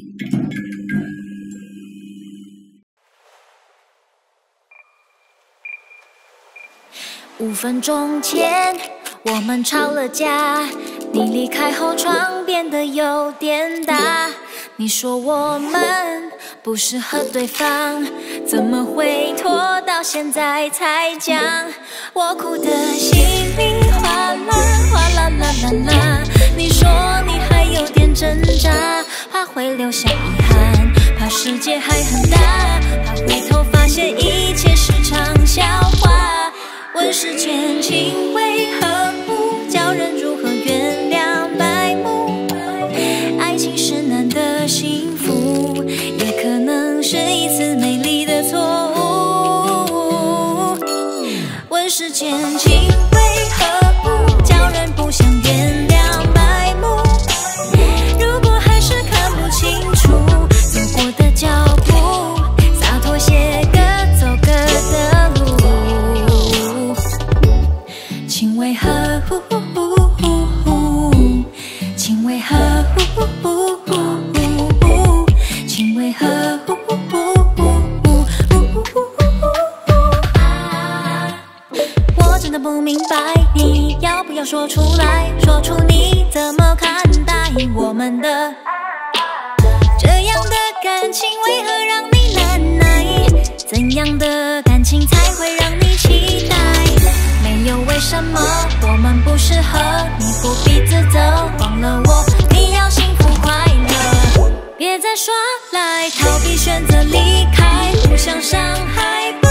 5分钟前，我们吵了架，你离开后，床变得有点大。你说我们不适合对方，怎么会拖到现在才讲？我哭得稀里哗啦，哗啦啦啦啦。你说你还有点挣扎，怕会留下遗憾，怕世界还很大，怕回头发现一切是场笑话。问世间情为何物，叫人如何原谅白目？爱情是难得幸福，也可能是一次美丽的错误。问世间情为何物，叫人不想原谅白目？如果还是看不清楚走过的脚步，洒脱些各走各的路。情为何物，情为何物，情为何物。我真的不明白，你要不要说出来，说出你怎么看待我们的这样的感情，为何让你难耐？怎样的感情才会让你期待？没有为什么我们不适合，你不必自责，忘了我，你要幸福快乐，别再耍赖，逃避选择离开，互相伤害。